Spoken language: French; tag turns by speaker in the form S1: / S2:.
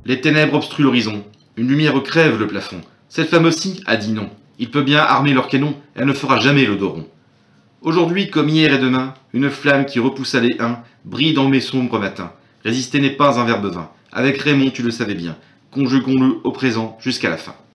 S1: Les ténèbres obstruent l'horizon. Une lumière crève le plafond. Cette femme aussi a dit non. Il peut bien armer leur canon, elle ne fera jamais le dos rond. Aujourd'hui, comme hier et demain, une flamme qui repoussa les uns brille dans mes sombres matins. Résister n'est pas un verbe vain. Avec Raymond, tu le savais bien. Conjuguons-le au présent jusqu'à la fin.